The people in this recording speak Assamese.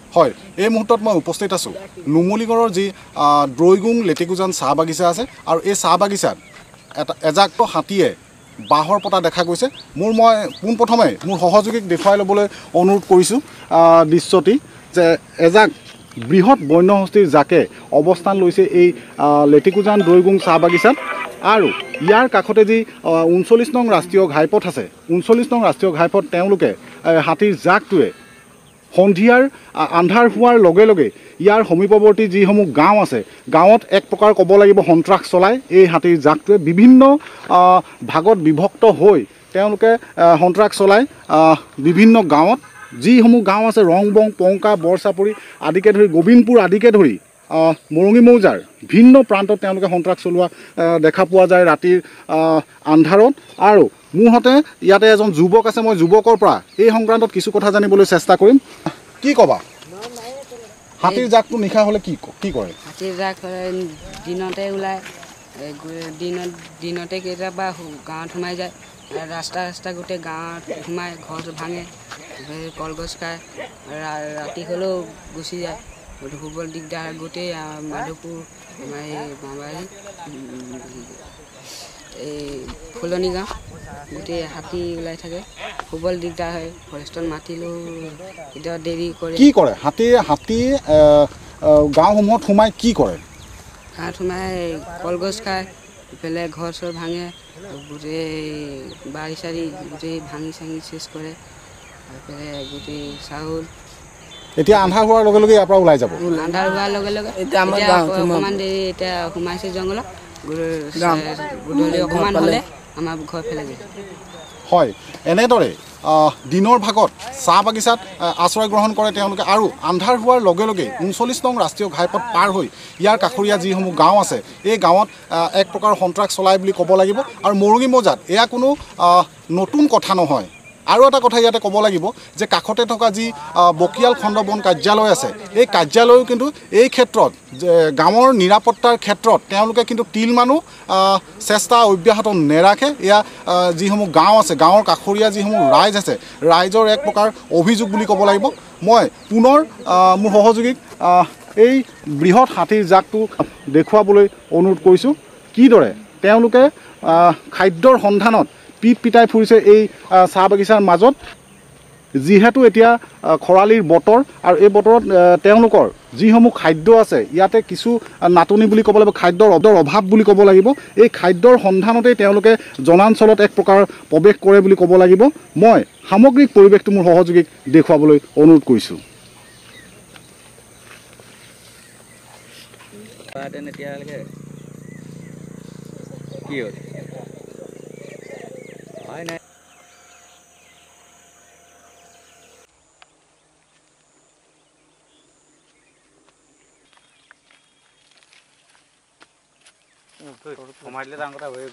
হয়, এই মুহূৰ্তত মই উপস্থিত আছোঁ নুমলীগড়ৰ যি দ্ৰৈগুং লেটেকুজান চাহ বাগিচা আছে আৰু এই চাহ বাগিচাত এজাক হাতীয়ে বাঁহৰ পতা দেখা গৈছে। মই পোনপ্ৰথমে মোৰ সহযোগীক দেখুৱাই ল'বলৈ অনুৰোধ কৰিছোঁ দৃশ্যটি যে এজাক বৃহৎ বন্যহস্তীৰ জাকে অৱস্থান লৈছে এই লেটেকুজান দ্ৰৈগুং চাহ বাগিচাত আৰু ইয়াৰ কাষতে যি 39 নং ৰাষ্ট্ৰীয় ঘাইপথ আছে 39 নং ৰাষ্ট্ৰীয় ঘাইপথ তেওঁলোকে হাতীৰ জাকটোৱে সন্ধিয়াৰ আন্ধাৰ হোৱাৰ লগে লগে ইয়াৰ সমীপৱৰ্তী যিসমূহ গাঁও আছে গাঁৱত এক প্ৰকাৰ ক'ব লাগিব সন্ত্ৰাস চলাই এই হাতীৰ জাকটোৱে বিভিন্ন ভাগত বিভক্ত হৈ তেওঁলোকে সন্ত্ৰাস চলাই বিভিন্ন গাঁৱত যিসমূহ গাঁও আছে ৰংবং পংকা বৰচাপৰি আদিকে ধৰি গোবিন্দপুৰ আদিকে ধৰি মৰঙি মৌজাৰ ভিন্ন প্ৰান্তত তেওঁলোকে সন্ত্ৰাস চলোৱা দেখা পোৱা যায় ৰাতিৰ আন্ধাৰত। আৰু মোৰহতে ইয়াতে এজন যুৱক আছে, মই যুৱকৰ পৰা এই সংক্ৰান্তত কিছু কথা জানিবলৈ চেষ্টা কৰিম। কি ক'বা? হাতীৰ জাকটো নিশা হ'লে কি কৰে? হাতীৰ জাক দিনতে ওলায়, দিনতে কেতিয়াবা গাঁৱত সোমাই যায়, ৰাস্তা গোটেই গাঁৱত সোমাই ঘৰ ভাঙে, কলগছ খায়, ৰাতি হ'লেও গুচি যায়, শুবৰ দিগদাৰ। গোটেই মাধৱপুৰ এই ফুলনি গাঁও গোটেই হাতী ওলাই থাকে, শুবৰ দিগদাৰ হয়। ফৰেষ্টত মাতিলেও কেতিয়াবা দেৰি কৰে। কি কৰে হাতী গাঁওসমূহত সোমাই কি কৰে? গাঁৱত সোমাই কলগছ খায়, ইফালে ঘৰ চৰ ভাঙে, গোটেই বাৰী চাৰী গোটেই ভাঙি চাঙি চেচ কৰে, ইফালে গোটেই চাউল। এতিয়া আন্ধাৰ হোৱাৰ লগে লগে ইয়াৰ পৰা ওলাই যাব। আন্ধাৰ হোৱাৰ লগে লগে অকণমান দেৰি এতিয়া সোমাইছে জংঘলত, গধূলি অকণমান হ'লে আমাৰ ঘৰ ফেলে যায়। হয়, এনেদৰে দিনৰ ভাগত চাহ বাগিচাত আশ্ৰয় গ্ৰহণ কৰে তেওঁলোকে আৰু আন্ধাৰ হোৱাৰ লগে লগে 39 নং ৰাষ্ট্ৰীয় ঘাইপথ পাৰ হৈ ইয়াৰ কাষৰীয়া যিসমূহ গাঁও আছে এই গাঁৱত এক প্ৰকাৰ সন্ত্ৰাস চলাই বুলি ক'ব লাগিব। আৰু মৰঙি মৌজাত এয়া কোনো নতুন কথা নহয়। আৰু এটা কথা ইয়াতে ক'ব লাগিব যে কাষতে থকা যি বকিয়াল খণ্ড বন কাৰ্যালয় আছে এই কাৰ্যালয়ো কিন্তু এই ক্ষেত্ৰত গাঁৱৰ নিৰাপত্তাৰ ক্ষেত্ৰত তেওঁলোকে কিন্তু তিল মানুহ চেষ্টা অব্যাহত নেৰাখে। এয়া যিসমূহ গাঁও আছে গাঁৱৰ কাষৰীয়া যিসমূহ ৰাইজ আছে ৰাইজৰ এক প্ৰকাৰ অভিযোগ বুলি ক'ব লাগিব। মই পুনৰ মোৰ সহযোগীক এই বৃহৎ হাতীৰ জাকটো দেখুৱাবলৈ অনুৰোধ কৰিছোঁ। কিদৰে তেওঁলোকে খাদ্যৰ সন্ধানত পিটাই ফুৰিছে এই চাহ বাগিচাৰ মাজত, যিহেতু এতিয়া খৰালিৰ বতৰ আৰু এই বতৰত তেওঁলোকৰ যিসমূহ খাদ্য আছে ইয়াতে কিছু নাটনি বুলি ক'ব লাগিব, খাদ্যৰ অভাৱ বুলি ক'ব লাগিব। এই খাদ্যৰ সন্ধানতেই তেওঁলোকে জনাঞ্চলত এক প্ৰকাৰ প্ৰৱেশ কৰে বুলি ক'ব লাগিব। মই সামগ্ৰিক পৰিৱেশটো মোৰ সহযোগীক দেখুৱাবলৈ অনুৰোধ কৰিছোঁ। কমাই দিলে ডাঙৰ কথা হয়।